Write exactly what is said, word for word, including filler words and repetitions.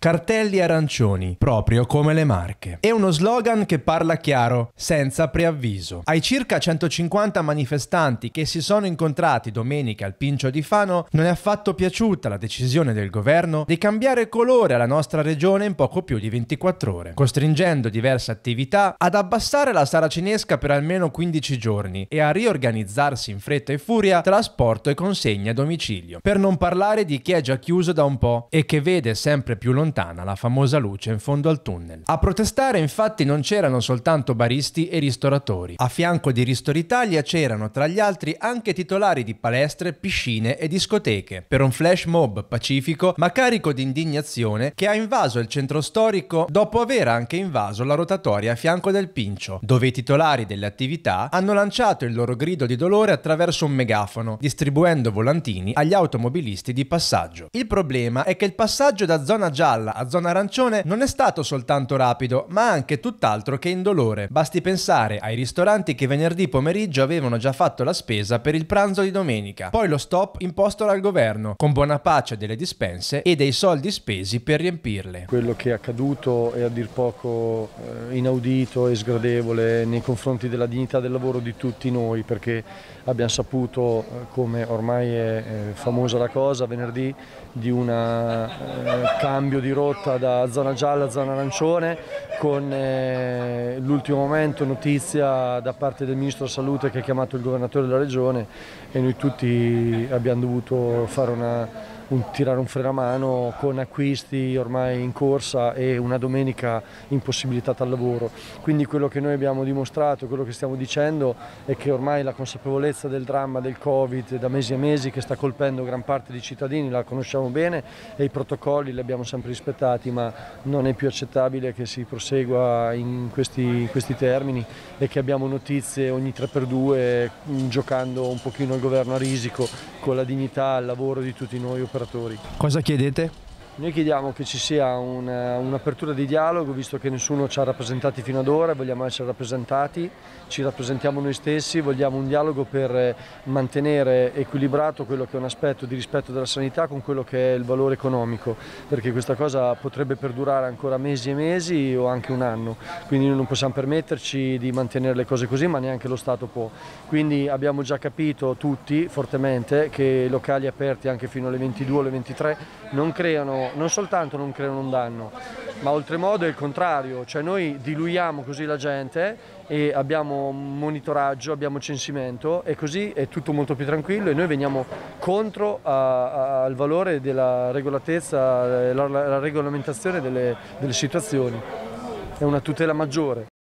Cartelli arancioni, proprio come le Marche. È uno slogan che parla chiaro, senza preavviso. Ai circa centocinquanta manifestanti che si sono incontrati domenica al Pincio di Fano non è affatto piaciuta la decisione del governo di cambiare colore alla nostra regione in poco più di ventiquattro ore, costringendo diverse attività ad abbassare la saracinesca per almeno quindici giorni e a riorganizzarsi in fretta e furia trasporto e consegne a domicilio. Per non parlare di chi è già chiuso da un po' e che vede sempre più lontano la famosa luce in fondo al tunnel. A protestare infatti non c'erano soltanto baristi e ristoratori. A fianco di Ristoritalia c'erano tra gli altri anche titolari di palestre, piscine e discoteche, per un flash mob pacifico ma carico di indignazione che ha invaso il centro storico dopo aver anche invaso la rotatoria a fianco del Pincio, dove i titolari delle attività hanno lanciato il loro grido di dolore attraverso un megafono, distribuendo volantini agli automobilisti di passaggio. Il problema è che il passaggio da zona gialla a zona arancione non è stato soltanto rapido, ma anche tutt'altro che indolore. Basti pensare ai ristoranti che venerdì pomeriggio avevano già fatto la spesa per il pranzo di domenica, poi lo stop imposto dal governo, con buona pace delle dispense e dei soldi spesi per riempirle. Quello che è accaduto è a dir poco eh, inaudito e sgradevole nei confronti della dignità del lavoro di tutti noi, perché abbiamo saputo, eh, come ormai è eh, famosa la cosa, venerdì di un eh, cambio di rotta da zona gialla a zona arancione, con eh, l'ultimo momento notizia da parte del Ministro della Salute che ha chiamato il governatore della regione e noi tutti abbiamo dovuto fare una Un, tirare un freno a mano con acquisti ormai in corsa e una domenica impossibilitata al lavoro. Quindi quello che noi abbiamo dimostrato, quello che stiamo dicendo è che ormai la consapevolezza del dramma del Covid da mesi e mesi che sta colpendo gran parte dei cittadini la conosciamo bene e i protocolli li abbiamo sempre rispettati, ma non è più accettabile che si prosegua in questi, in questi termini e che abbiamo notizie ogni tre per due giocando un pochino il governo a risico con la dignità e il lavoro di tutti noi operatori. Cosa chiedete? Noi chiediamo che ci sia un'apertura di dialogo, visto che nessuno ci ha rappresentati fino ad ora, vogliamo essere rappresentati, ci rappresentiamo noi stessi, vogliamo un dialogo per mantenere equilibrato quello che è un aspetto di rispetto della sanità con quello che è il valore economico, perché questa cosa potrebbe perdurare ancora mesi e mesi o anche un anno, quindi noi non possiamo permetterci di mantenere le cose così, ma neanche lo Stato può. Quindi abbiamo già capito tutti fortemente che locali aperti anche fino alle ventidue o alle ventitré non creano non soltanto non creano un danno, ma oltremodo è il contrario, cioè noi diluiamo così la gente e abbiamo monitoraggio, abbiamo censimento e così è tutto molto più tranquillo e noi veniamo contro a, a, al valore della regolatezza, la, la regolamentazione delle, delle situazioni, è una tutela maggiore.